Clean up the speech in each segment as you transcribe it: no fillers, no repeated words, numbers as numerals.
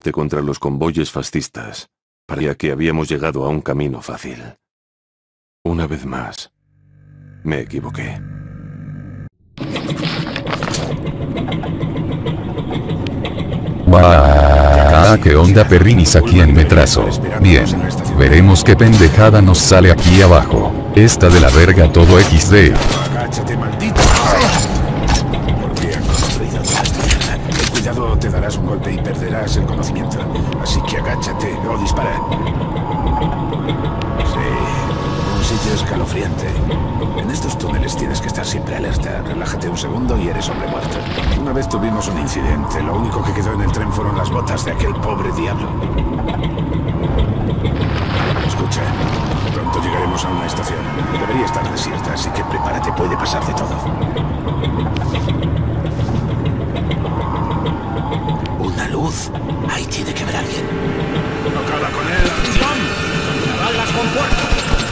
contra los convoyes fascistas. Parecía que habíamos llegado a un camino fácil. Una vez más, me equivoqué. ¡Guau! ¿Qué onda, Perrinis? ¿A quién me trazo? Bien, veremos qué pendejada nos sale aquí abajo. Esta de la verga todo XD. Agáchate, maldito. ¿Por qué han construido toda esta mierda? El cuidado, te darás un golpe y perderás el conocimiento. Así que agáchate o dispara. Sí, un sitio escalofriante. En estos túneles tienes que estar siempre alerta. Relájate un segundo y eres hombre muerto. Una vez tuvimos un incidente. Lo único que quedó en el tren fueron las botas de aquel pobre diablo. Escucha, pronto llegaremos a una estación. Debería estar desierta, así que prepárate, puede pasar de todo. ¿Una luz? Ahí tiene que haber alguien. ¡Tocada con él! ¡Acción! ¡Caminarán las compuertas!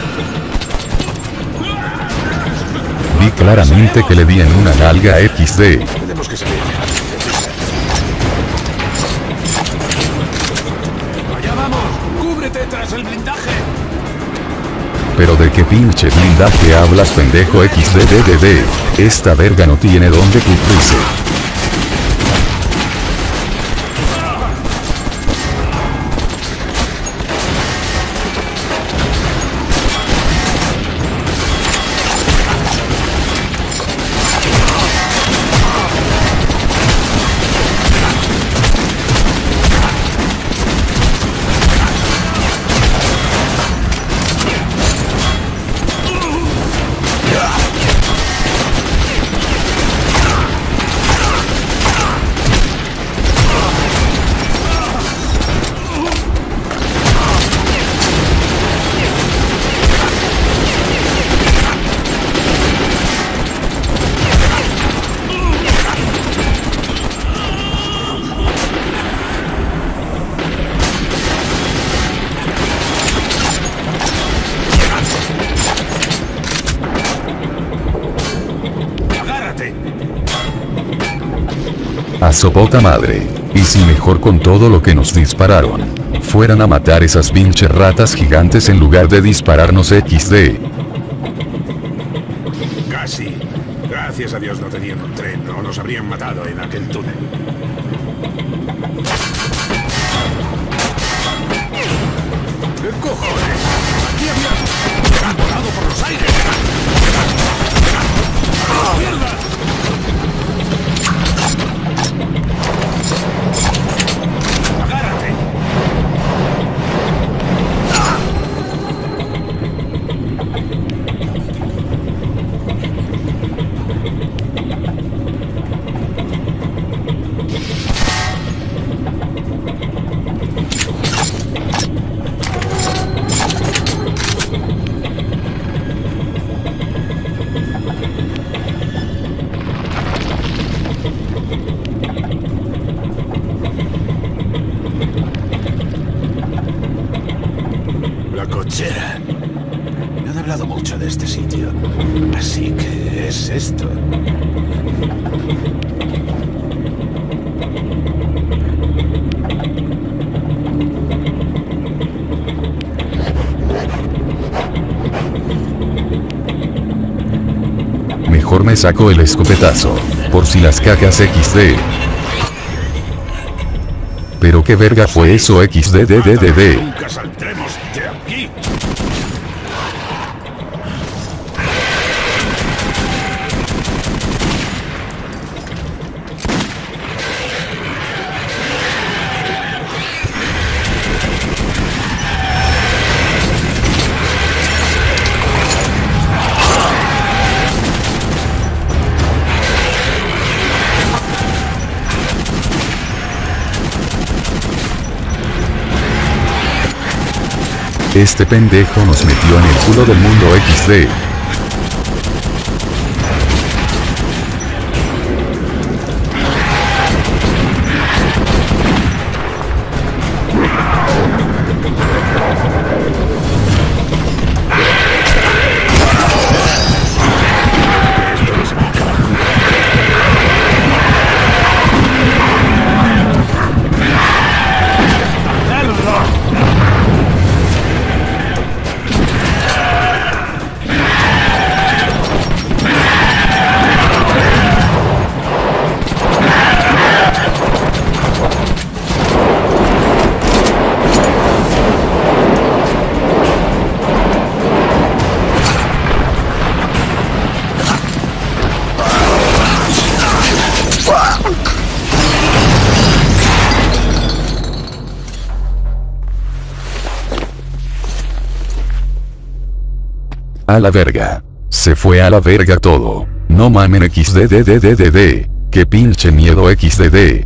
Vi claramente que le di en una nalga XD. Tenemos que salir. ¡Allá vamos! ¡Cúbrete tras el blindaje! Pero de qué pinche blindaje hablas, pendejo XDDDD. Esta verga no tiene dónde cubrirse. A su puta madre. Y si mejor con todo lo que nos dispararon fueran a matar esas pinches ratas gigantes en lugar de dispararnos XD. Casi. Gracias a Dios no tenían un tren o nos habrían matado en aquel túnel. ¿Qué cojones? ¡Aquí había... ¡Han volado por los aires! ¡Ah, mierda! ¡Agárrate! La cochera. Me han hablado mucho de este sitio. Así que es esto. Mejor me saco el escopetazo. Por si las cagas XD. Pero qué verga fue eso XDDDD. Nunca saldremos de aquí. Este pendejo nos metió en el culo del mundo XD. A la verga. Se fue a la verga todo. No mamen xdddddd. Que pinche miedo xdd.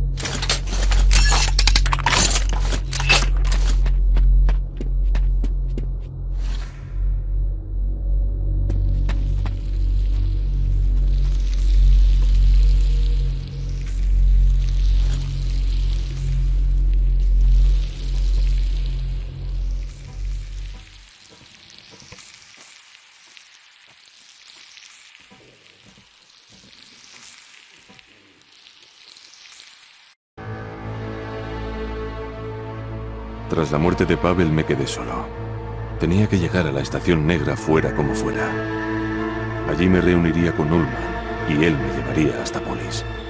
Tras la muerte de Pavel me quedé solo. Tenía que llegar a la estación negra fuera como fuera. Allí me reuniría con Ullman y él me llevaría hasta Polis.